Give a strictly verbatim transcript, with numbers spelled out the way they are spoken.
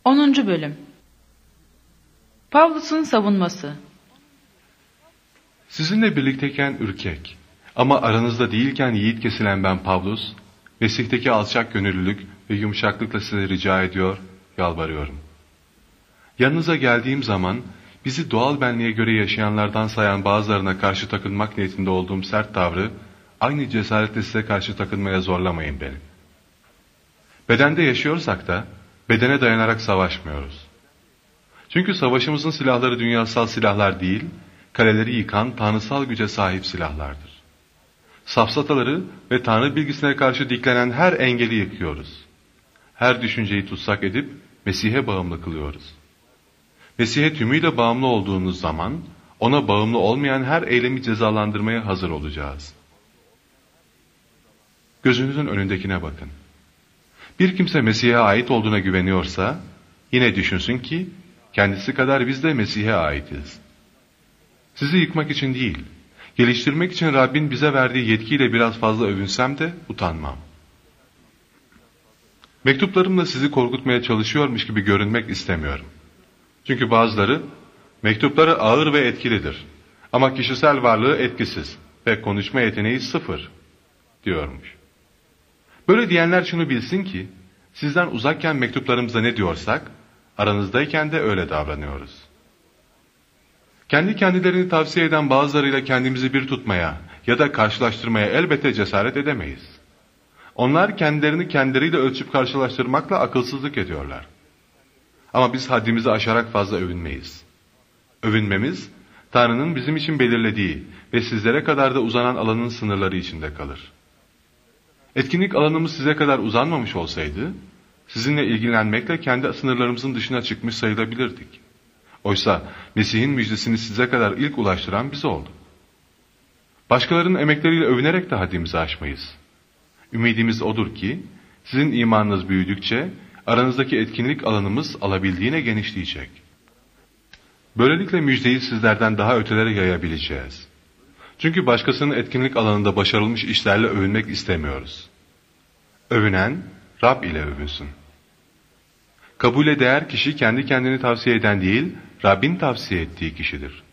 onuncu. Bölüm. Pavlus'un savunması. Sizinle birlikteyken ürkek ama aranızda değilken yiğit kesilen ben Pavlus, Mesih'teki alçak gönüllülük ve yumuşaklıkla size rica ediyor, yalvarıyorum. Yanınıza geldiğim zaman bizi doğal benliğe göre yaşayanlardan sayan bazılarına karşı takılmak niyetinde olduğum sert tavrı, aynı cesaretle size karşı takılmaya zorlamayın beni. Bedende yaşıyorsak da bedene dayanarak savaşmıyoruz. Çünkü savaşımızın silahları dünyasal silahlar değil, kaleleri yıkan tanrısal güce sahip silahlardır. Safsataları ve tanrı bilgisine karşı diklenen her engeli yıkıyoruz. Her düşünceyi tutsak edip Mesih'e bağımlı kılıyoruz. Mesih'e tümüyle bağımlı olduğunuz zaman, ona bağımlı olmayan her eylemi cezalandırmaya hazır olacağız. Gözünüzün önündekine bakın. Bir kimse Mesih'e ait olduğuna güveniyorsa, yine düşünsün ki, kendisi kadar biz de Mesih'e aitiz. Sizi yıkmak için değil, geliştirmek için Rabbin bize verdiği yetkiyle biraz fazla övünsem de utanmam. Mektuplarımla sizi korkutmaya çalışıyormuş gibi görünmek istemiyorum. Çünkü bazıları, mektupları ağır ve etkilidir ama kişisel varlığı etkisiz ve konuşma yeteneği sıfır diyormuş. Böyle diyenler şunu bilsin ki, sizden uzakken mektuplarımıza ne diyorsak, aranızdayken de öyle davranıyoruz. Kendi kendilerini tavsiye eden bazılarıyla kendimizi bir tutmaya ya da karşılaştırmaya elbette cesaret edemeyiz. Onlar kendilerini kendileriyle ölçüp karşılaştırmakla akılsızlık ediyorlar. Ama biz haddimizi aşarak fazla övünmeyiz. Övünmemiz, Tanrı'nın bizim için belirlediği ve sizlere kadar da uzanan alanın sınırları içinde kalır. Etkinlik alanımız size kadar uzanmamış olsaydı, sizinle ilgilenmekle kendi sınırlarımızın dışına çıkmış sayılabilirdik. Oysa Mesih'in müjdesini size kadar ilk ulaştıran biz olduk. Başkalarının emekleriyle övünerek de haddimizi aşmayız. Ümidimiz odur ki, sizin imanınız büyüdükçe, aranızdaki etkinlik alanımız alabildiğine genişleyecek. Böylelikle müjdeyi sizlerden daha ötelere yayabileceğiz. Çünkü başkasının etkinlik alanında başarılmış işlerle övünmek istemiyoruz. Övünen, Rab ile övünsün. Kabule değer kişi kendi kendini tavsiye eden değil, Rabbin tavsiye ettiği kişidir.